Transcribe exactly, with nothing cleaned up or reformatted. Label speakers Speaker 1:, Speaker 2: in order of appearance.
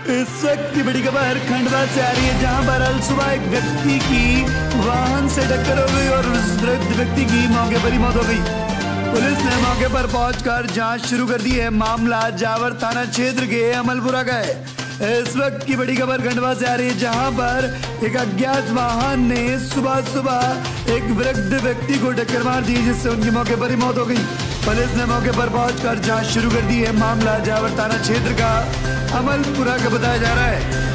Speaker 1: इस वक्त की बड़ी खबर खंडवा से आ रही है, जहां पर अल सुबह एक व्यक्ति की वाहन से टक्कर हो गई और उस वृद्ध व्यक्ति की मौके पर ही मौत हो गई। पुलिस ने मौके पर पहुंचकर जांच शुरू कर दी है। मामला जावर थाना क्षेत्र के अमलपुरा का है। इस वक्त की बड़ी खबर खंडवा से आ रही है, जहां पर एक अज्ञात वाहन ने सुबह सुबह एक वृद्ध व्यक्ति को टक्कर मार दी, जिससे उनकी मौके पर ही मौत हो गई। पुलिस ने मौके पर पहुंचकर जांच शुरू कर दी है। मामला जावर थाना क्षेत्र का अमलपुरा का बताया जा रहा है।